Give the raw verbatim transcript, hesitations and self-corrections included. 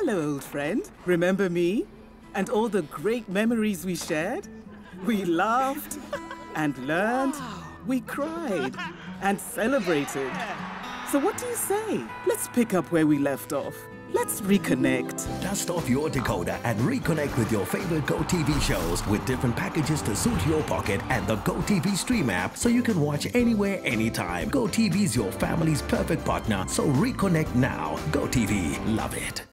Hello, old friend. Remember me? And all the great memories we shared? We laughed and learned. We cried and celebrated. So what do you say? Let's pick up where we left off. Let's reconnect. Dust off your decoder and reconnect with your favorite GOtv shows with different packages to suit your pocket and the GOtv Stream app so you can watch anywhere, anytime. GOtv is your family's perfect partner, so reconnect now. GOtv, love it.